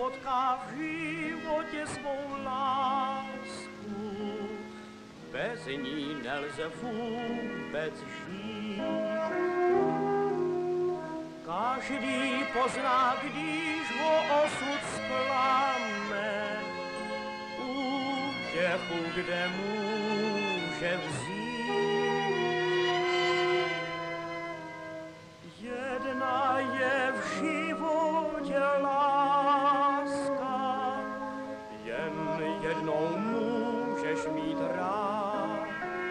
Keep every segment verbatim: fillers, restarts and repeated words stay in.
potká v životě svou lásku, bez ní nelze vůbec žít. Každý pozná, když ho osud zklame, útěchu, kde může vzít. Jedna je v životě láska, jen jednou můžeš mít rád.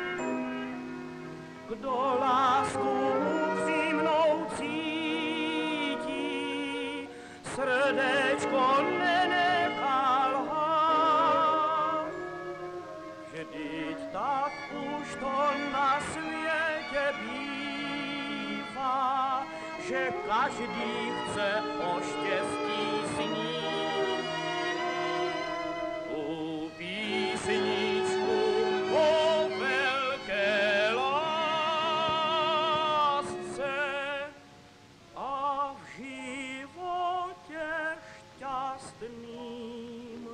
Kdo lásku upřímnou cítí, srdéčko nenechá lhát. Vždyť tak už to na světě bývá, že každý chce o štěstí snít. Tu písničku o velké lásce a v životě šťastným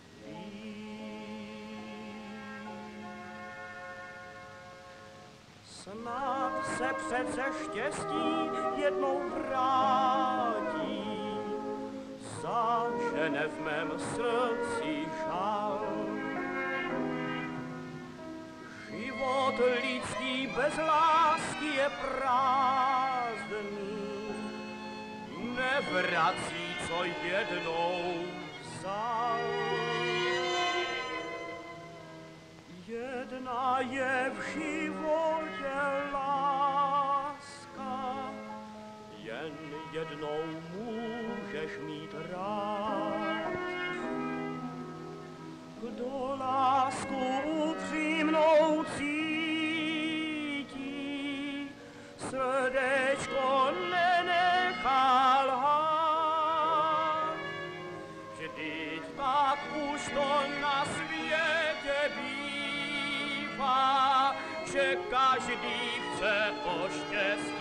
snad se přece štěstí jednou vrátí, zažene v mém srdci žal. Život lidský bez lásky je prázdný, nevrací, co jednou vzal. Jedna je v životě láska, jen jednou můžeš mít rád. Kdo lásku upřímnou cítí, srdéčko nenechá lhát. Vždyť tak už to na světě bývá, že každý chce o štěstí